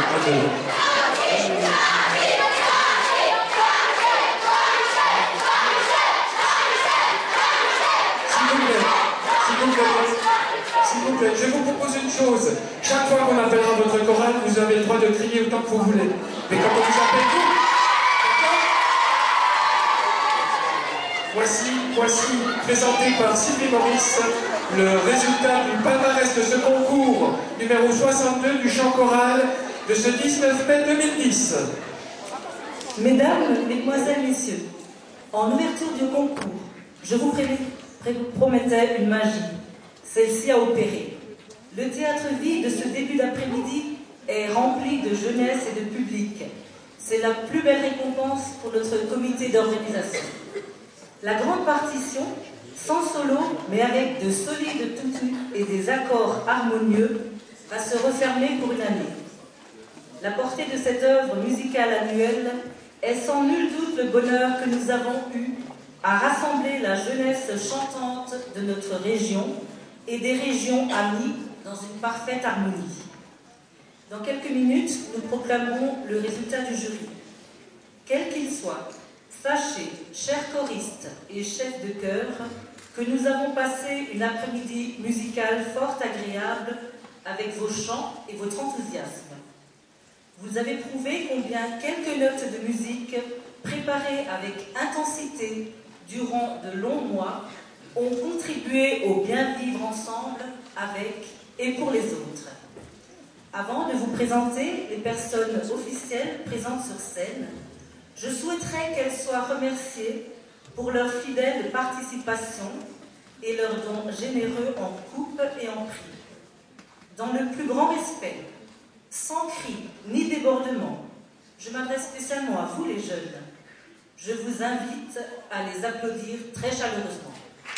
S'il vous plaît, je vais vous proposer une chose. Chaque fois qu'on appellera votre chorale, vous avez le droit de crier autant que vous voulez. Mais quand on vous appelle vous, voici, présenté par Sylvie Maurice, le résultat du palmarès de ce concours numéro 62 du chant choral de ce 19 mai 2010. Mesdames, Mesdemoiselles, Messieurs, en ouverture du concours, je vous promettais une magie. Celle-ci a opéré. Le théâtre vide de ce début d'après-midi est rempli de jeunesse et de public. C'est la plus belle récompense pour notre comité d'organisation. La grande partition, sans solo, mais avec de solides tutus et des accords harmonieux, va se refermer pour une année. La portée de cette œuvre musicale annuelle est sans nul doute le bonheur que nous avons eu à rassembler la jeunesse chantante de notre région et des régions amies dans une parfaite harmonie. Dans quelques minutes, nous proclamerons le résultat du jury. Quel qu'il soit, sachez, chers choristes et chefs de chœur, que nous avons passé une après-midi musicale fort agréable avec vos chants et votre enthousiasme. Vous avez prouvé combien quelques notes de musique, préparées avec intensité durant de longs mois, ont contribué au bien vivre ensemble avec et pour les autres. Avant de vous présenter les personnes officielles présentes sur scène, je souhaiterais qu'elles soient remerciées pour leur fidèle participation et leurs dons généreux en coupe et en prix. Dans le plus grand respect, sans cri ni débordement, je m'adresse spécialement à vous les jeunes. Je vous invite à les applaudir très chaleureusement.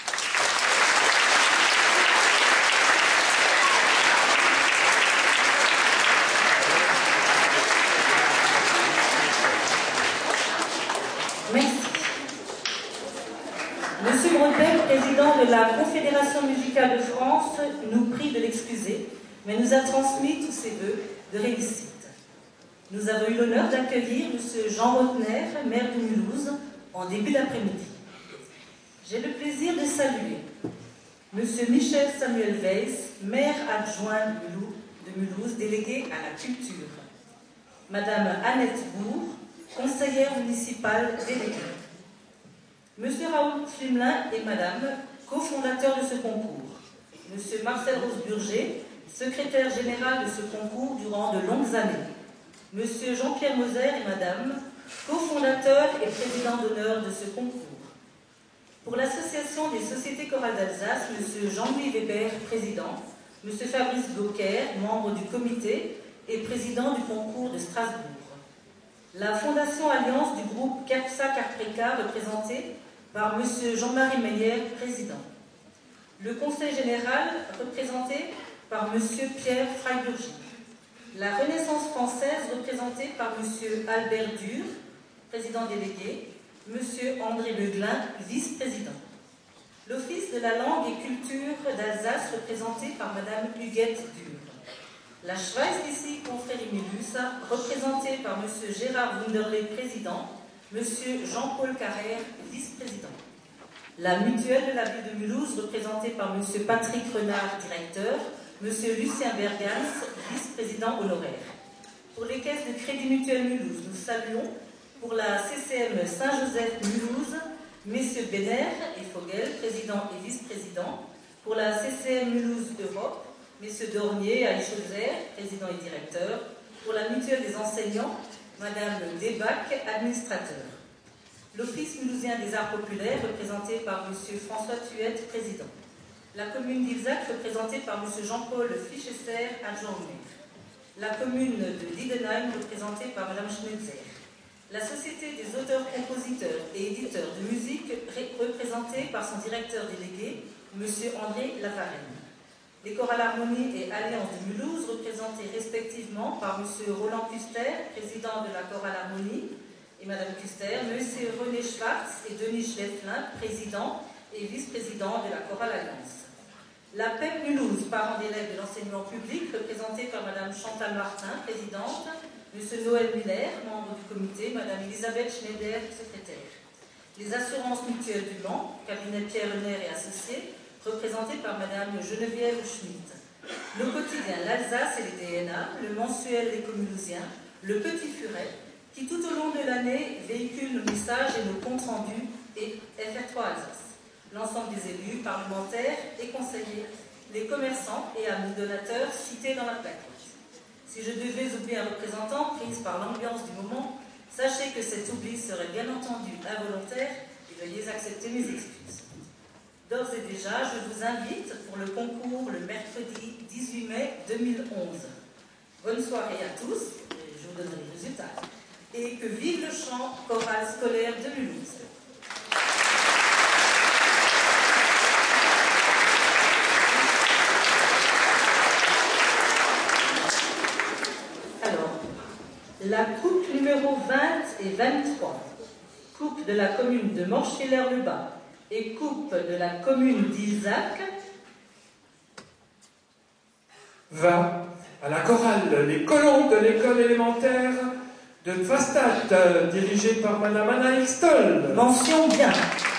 Merci. Monsieur Bretel, président de la Confédération musicale de France, nous prie de l'excuser, mais nous a transmis tous ses vœux de réussite. Nous avons eu l'honneur d'accueillir M. Jean Rotner, maire de Mulhouse, en début d'après-midi. J'ai le plaisir de saluer M. Michel Samuel Weiss, maire adjoint de Mulhouse, délégué à la culture. Madame Annette Bourg, conseillère municipale déléguée. M. Raoul Flimelin et Madame, cofondateurs de ce concours. M. Marcel Rose-Burger, secrétaire général de ce concours durant de longues années. M. Jean-Pierre Moser et Madame, cofondateurs et président d'honneur de ce concours. Pour l'Association des sociétés chorales d'Alsace, M. Jean-Louis Weber, président. M. Fabrice Gauquer, membre du comité et président du concours de Strasbourg. La Fondation Alliance du groupe Capsa Carpreca, représentée par M. Jean-Marie Meyer, président. Le Conseil général, représenté par M. Pierre Freiburgi. La Renaissance française, représentée par M. Albert Dur, président délégué, M. André Leglin, vice-président. L'Office de la langue et culture d'Alsace, représenté par Mme Huguette Dur. La Schweizerliche Confrérie Mulhouse, représentée par M. Gérard Wunderle, président, M. Jean-Paul Carrère, vice-président. La Mutuelle de la ville de Mulhouse, représentée par M. Patrick Renard, directeur, M. Lucien Bergans, vice-président honoraire. Pour les caisses de Crédit Mutuel Mulhouse, nous saluons pour la CCM Saint-Joseph Mulhouse, M. Benner et Fogel, président et vice-président. Pour la CCM Mulhouse Europe, M. Dornier, Aïchozer, président et directeur. Pour la mutuelle des enseignants, Mme Debac, administrateur. L'Office mulhousien des arts populaires, représenté par M. François Thuette, président. La commune d'Ilzac, représentée par M. Jean-Paul Fichesser, adjoint au maire. La commune de Lidenheim, représentée par Mme Schmelzer. La Société des auteurs-compositeurs et éditeurs de musique, représentée par son directeur délégué, M. André Lavarenne. Les chorales Harmonie et Alliance de Mulhouse, représentés respectivement par M. Roland Custer, président de la chorale Harmonie, et Mme Custer, M. René Schwartz et Denis Schlefflin, président et vice-président de la chorale Alliance. La PEP Mulhouse, parent d'élèves de l'enseignement public, représenté par Madame Chantal Martin, présidente, Monsieur Noël Muller, membre du comité, Madame Elisabeth Schneider, secrétaire. Les assurances mutuelles du Mans, cabinet Pierre Lenner et associés, représenté par Madame Geneviève Schmitt. Nos quotidiens, l'Alsace et les DNA, le mensuel des Comulusiens, le Petit Furet, qui tout au long de l'année véhiculent nos messages et nos comptes rendus, et FR3 Alsace. L'ensemble des élus, parlementaires et conseillers, les commerçants et amis donateurs cités dans la plaquette. Si je devais oublier un représentant prise par l'ambiance du moment, sachez que cet oubli serait bien entendu involontaire et veuillez accepter mes excuses. D'ores et déjà, je vous invite pour le concours le mercredi 18 mai 2011. Bonne soirée à tous, et je vous donnerai les résultats. Et que vive le chant choral scolaire de Mulhouse. La coupe numéro 20 et 23, coupe de la commune de Morschwiller-le-Bas et coupe de la commune d'Ilzac, va à la chorale Les Colons de l'école élémentaire de Pfastatt, dirigée par Madame Anna Stoll. Mention bien.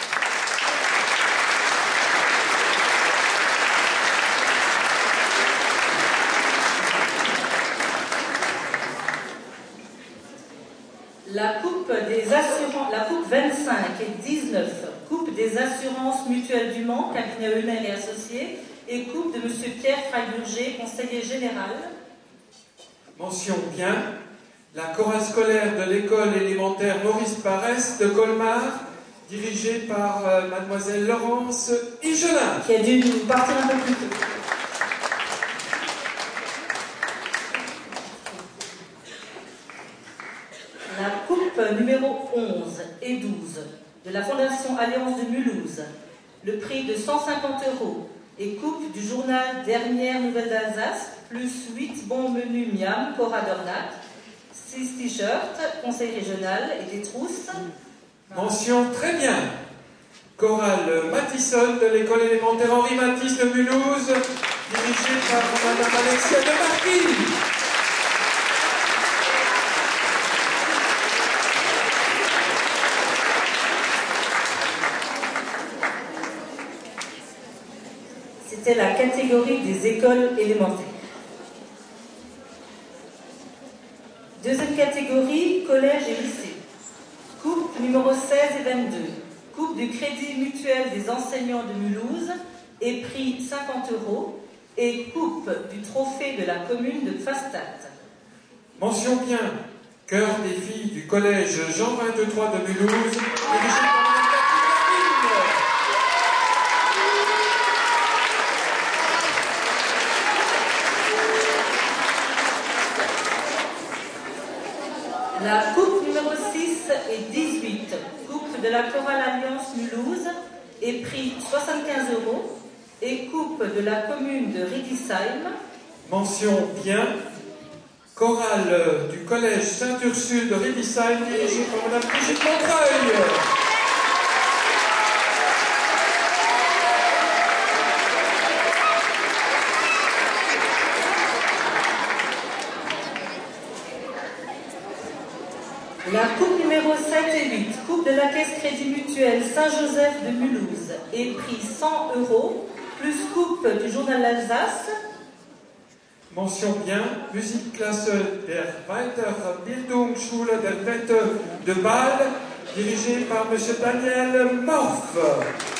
La coupe 25 et 19, coupe des assurances mutuelles du Mans, cabinet Euler et associés, et coupe de M. Pierre Freiburger, conseiller général. Mention bien, la chorale scolaire de l'école élémentaire Maurice Parès de Colmar, dirigée par Mademoiselle Laurence Higelin. Qui a dû nous partir un peu plus tôt. La coupe numéro 11 et 12 de la Fondation Alliance de Mulhouse, le prix de 150 € et coupe du journal Dernière Nouvelle d'Alsace, plus 8 bons menus Miam, Cora Dornac, 6 t-shirts, conseil régional et des trousses. Mention très bien. Chorale Matisson de l'école élémentaire Henri Matisse de Mulhouse, dirigée par Madame Alexia de Marquis. C'était la catégorie des écoles élémentaires. Deuxième catégorie, collège et lycée. Coupe numéro 16 et 22. Coupe du Crédit Mutuel des enseignants de Mulhouse et prix 50 € et coupe du trophée de la commune de Pfastatt. Mention bien, chœur des filles du collège Jean 23 de Mulhouse, dirigé par La coupe numéro 6 et 18, coupe de la Chorale Alliance Mulhouse, et prix 75 € et coupe de la commune de Riedisheim. Mention bien, chorale du collège Sainte-Ursule de Riedisheim, dirigée par Madame Brigitte Montreuil. La coupe numéro 7 et 8, coupe de la Caisse Crédit Mutuel Saint-Joseph de Mulhouse, et prix 100 €, plus coupe du journal L'Alsace. Mention bien, Musikklasse der Weiterbildungsschule der Wette de Bâle, dirigée par M. Daniel Morph.